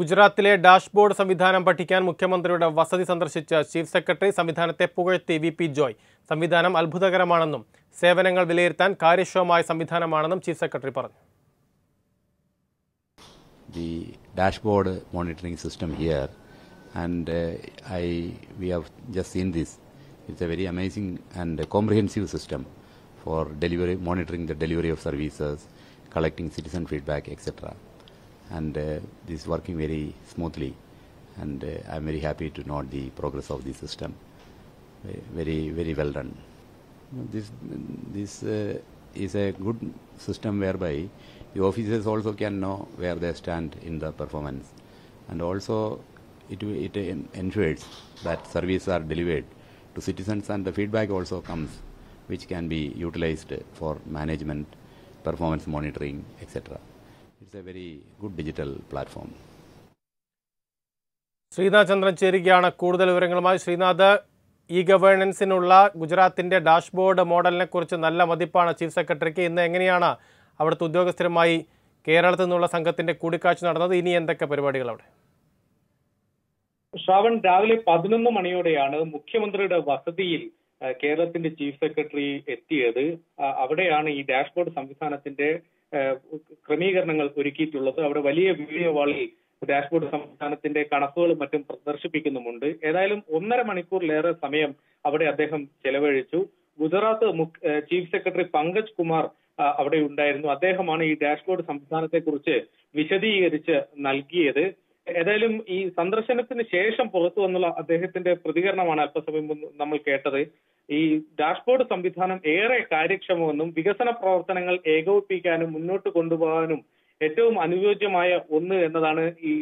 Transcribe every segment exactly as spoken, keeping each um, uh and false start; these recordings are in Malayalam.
ഗുജറാത്തിലെ ഡാഷ്ബോർഡ് സംവിധാനം പഠിക്കാൻ മുഖ്യമന്ത്രിയുടെ വസതി സന്ദർശിച്ച ചീഫ് സെക്രട്ടറി സംവിധാനത്തെ പുകഴ്ത്തി വി പി ജോയ്. സംവിധാനം അത്ഭുതകരമാണെന്നും സേവനങ്ങൾ വിലയിരുത്താൻ കാര്യക്ഷമമായ സംവിധാനമാണെന്നും ചീഫ് സെക്രട്ടറി പറഞ്ഞു. The dashboard monitoring system here, and uh, I we have just seen this. It's a very amazing and comprehensive system for delivery, monitoring the delivery of services, collecting citizen feedback, et cetera. And uh, this is working very smoothly, and uh, I'm very happy to note the progress of the system. Very, very well done. This this uh, is a good system whereby the officers also can know where they stand in the performance, and also it it ensures that services are delivered to citizens, and the feedback also comes, which can be utilized for management, performance monitoring, et cetera. It's a very good digital platform. Sreenath Chandran ചേരുകയാണ് കൂടുതൽ വിവരങ്ങളുമായി. ശ്രീനാഥ്, ഇ ഗവേണൻസിനുള്ള ഗുജറാത്തിന്റെ ഡാഷ്ബോർഡ് മോഡലിനെ കുറിച്ച് നല്ല മതിപ്പാണ് ചീഫ് സെക്രട്ടറിക്ക്. ഇന്ന് എങ്ങനെയാണ് അവിടുത്തെ ഉദ്യോഗസ്ഥരുമായി കേരളത്തിൽ നിന്നുള്ള സംഘത്തിന്റെ കൂടിക്കാഴ്ച നടന്നത്? ഇനി എന്തൊക്കെ പരിപാടികൾ അവിടെ? ശ്രാവൺ, രാവിലെ പതിനൊന്ന് മണിയോടെയാണ് മുഖ്യമന്ത്രിയുടെ വസതിയിൽ കേരളത്തിന്റെ ചീഫ് സെക്രട്ടറി എത്തിയത്. അവിടെയാണ് ഈ ഡാഷ്ബോർഡ് സംവിധാനത്തിന്റെ ക്രമീകരണങ്ങൾ ഒരുക്കിയിട്ടുള്ളത്. അവിടെ വലിയ വീഡിയോ വാളിൽ ഡാഷ്ബോർഡ് സംവിധാനത്തിന്റെ കണക്കുകളും മറ്റും പ്രദർശിപ്പിക്കുന്നുമുണ്ട്. ഏതായാലും ഒന്നര മണിക്കൂറിലേറെ സമയം അവിടെ അദ്ദേഹം ചെലവഴിച്ചു. ഗുജറാത്ത് ചീഫ് സെക്രട്ടറി പങ്കജ് കുമാർ അവിടെ ഉണ്ടായിരുന്നു. അദ്ദേഹമാണ് ഈ ഡാഷ്ബോർഡ് സംവിധാനത്തെ കുറിച്ച് വിശദീകരിച്ച് നൽകിയത്. ഏതായാലും ഈ സന്ദർശനത്തിന് ശേഷം പുറത്തു വന്നുള്ള അദ്ദേഹത്തിന്റെ പ്രതികരണമാണ് അല്പസമയം മുമ്പ് നമ്മൾ കേട്ടത്. ഈ ഡാഷ്ബോർഡ് സംവിധാനം ഏറെ കാര്യക്ഷമമെന്നും വികസന പ്രവർത്തനങ്ങൾ ഏകോപിപ്പിക്കാനും മുന്നോട്ട് കൊണ്ടുപോകാനും ഏറ്റവും അനുയോജ്യമായ ഒന്ന് എന്നതാണ് ഈ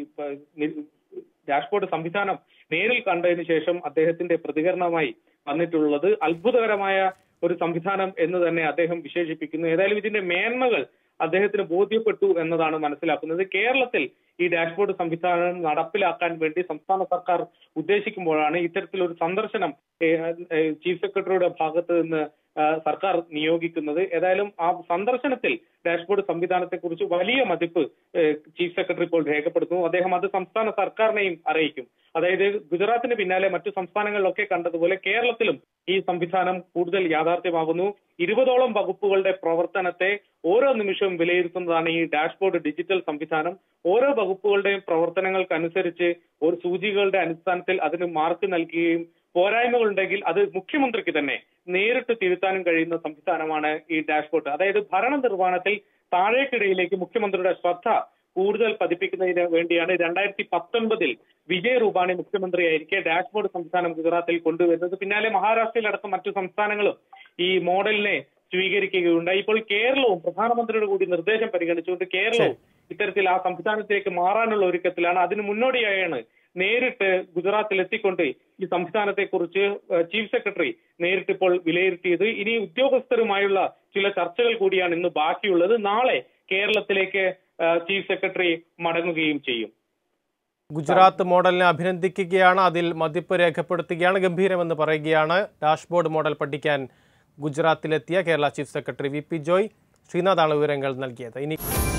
ഡാഷ്ബോർഡ് സംവിധാനം നേരിൽ കണ്ടതിന് ശേഷം അദ്ദേഹത്തിന്റെ പ്രതികരണമായി വന്നിട്ടുള്ളത്. അത്ഭുതകരമായ ഒരു സംവിധാനം എന്ന് തന്നെ അദ്ദേഹം വിശേഷിപ്പിക്കുന്നു. ഏതായാലും ഇതിന്റെ മേന്മകൾ അദ്ദേഹത്തിന് ബോധ്യപ്പെട്ടു എന്നതാണ് മനസ്സിലാക്കുന്നത്. കേരളത്തിൽ ഈ ഡാഷ്ബോർഡ് സംവിധാനം നടപ്പിലാക്കാൻ വേണ്ടി സംസ്ഥാന സർക്കാർ ഉദ്ദേശിക്കുമ്പോഴാണ് ഇത്തരത്തിലൊരു സന്ദർശനം ചീഫ് സെക്രട്ടറിയുടെ ഭാഗത്ത് നിന്ന് സർക്കാർ നിയോഗിക്കുന്നത്. ഏതായാലും ആ സന്ദർശനത്തിൽ ഡാഷ്ബോർഡ് സംവിധാനത്തെ കുറിച്ച് വലിയ മതിപ്പ് ചീഫ് സെക്രട്ടറി ഇപ്പോൾ രേഖപ്പെടുത്തുന്നു. അദ്ദേഹം അത് സംസ്ഥാന സർക്കാരിനെയും അറിയിക്കും. അതായത് ഗുജറാത്തിന് പിന്നാലെ മറ്റു സംസ്ഥാനങ്ങളിലൊക്കെ കണ്ടതുപോലെ കേരളത്തിലും ഈ സംവിധാനം കൂടുതൽ യാഥാർത്ഥ്യമാകുന്നു. ഇരുപതോളം വകുപ്പുകളുടെ പ്രവർത്തനത്തെ ഓരോ നിമിഷവും വിലയിരുത്തുന്നതാണ് ഈ ഡാഷ്ബോർഡ് ഡിജിറ്റൽ സംവിധാനം. ഓരോ വകുപ്പുകളുടെയും പ്രവർത്തനങ്ങൾക്കനുസരിച്ച് ഒരു സൂചികകളുടെ അടിസ്ഥാനത്തിൽ അതിന് മാർക്ക് നൽകുകയും പോരായ്മകളുണ്ടെങ്കിൽ അത് മുഖ്യമന്ത്രിക്ക് തന്നെ നേരിട്ട് തിരുത്താനും കഴിയുന്ന സംവിധാനമാണ് ഈ ഡാഷ്ബോർഡ്. അതായത് ഭരണ നിർവഹണത്തിൽ താഴേക്കിടയിലേക്ക് മുഖ്യമന്ത്രിയുടെ ശ്രദ്ധ കൂടുതൽ പതിപ്പിക്കുന്നതിന് വേണ്ടിയാണ് രണ്ടായിരത്തി പത്തൊൻപതിൽ വിജയ് റൂപാണി മുഖ്യമന്ത്രിയായിരിക്കെ ഡാഷ്ബോർഡ് സംവിധാനം ഗുജറാത്തിൽ കൊണ്ടുവരുന്നത്. പിന്നാലെ മഹാരാഷ്ട്രയിലടക്കം മറ്റു സംസ്ഥാനങ്ങളും ഈ മോഡലിനെ സ്വീകരിക്കുകയുണ്ടായി. ഇപ്പോൾ കേരളവും പ്രധാനമന്ത്രിയുടെ കൂടി നിർദ്ദേശം പരിഗണിച്ചുകൊണ്ട് കേരളവും ഇത്തരത്തിൽ ആ സംവിധാനത്തിലേക്ക് മാറാനുള്ള ഒരുക്കത്തിലാണ്. അതിന് മുന്നോടിയായാണ് നേരിട്ട് ഗുജറാത്തിൽ എത്തിക്കൊണ്ട് ഈ സംവിധാനത്തെ കുറിച്ച് ചീഫ് സെക്രട്ടറി നേരിട്ട് ഇപ്പോൾ വിലയിരുത്തിയത്. ഇനി ഉദ്യോഗസ്ഥരുമായുള്ള ചില ചർച്ചകൾ കൂടിയാണ് ഇന്ന് ബാക്കിയുള്ളത്. നാളെ കേരളത്തിലേക്ക് ചീഫ് സെക്രട്ടറി മടങ്ങുകയും ചെയ്യും. ഗുജറാത്ത് മോഡലിനെ അഭിനന്ദിക്കുകയാണ്, അതിൽ മതിപ്പ് രേഖപ്പെടുത്തുകയാണ്, ഗംഭീരമെന്ന് പറയുകയാണ്. ഡാഷ്ബോർഡ് മോഡൽ പഠിക്കാൻ ഗുജറാത്തിലെത്തിയ Kerala chief secretary V P Joy. ശ്രീനാഥാണ് വിവരങ്ങൾ നൽകിയത്. ഇനി